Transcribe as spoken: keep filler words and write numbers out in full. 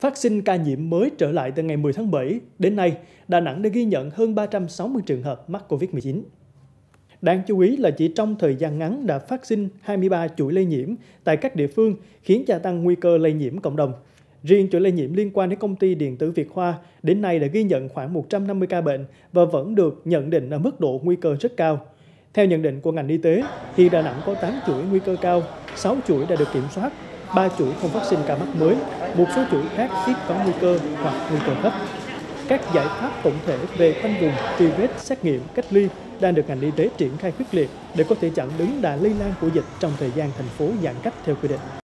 Phát sinh ca nhiễm mới trở lại từ ngày mười tháng bảy, đến nay, Đà Nẵng đã ghi nhận hơn ba trăm sáu mươi trường hợp mắc Covid mười chín. Đáng chú ý là chỉ trong thời gian ngắn đã phát sinh hai mươi ba chuỗi lây nhiễm tại các địa phương, khiến gia tăng nguy cơ lây nhiễm cộng đồng. Riêng chuỗi lây nhiễm liên quan đến công ty điện tử Việt Hoa đến nay đã ghi nhận khoảng một trăm năm mươi ca bệnh và vẫn được nhận định ở mức độ nguy cơ rất cao. Theo nhận định của ngành y tế, thì Đà Nẵng có tám chuỗi nguy cơ cao, sáu chuỗi đã được kiểm soát, ba chuỗi không phát sinh ca mắc mới, một số chuỗi khác ít có nguy cơ hoặc nguy cơ thấp. Các giải pháp tổng thể về khoanh vùng, truy vết, xét nghiệm, cách ly đang được ngành y tế triển khai quyết liệt để có thể chặn đứng đà lây lan của dịch trong thời gian thành phố giãn cách theo quy định.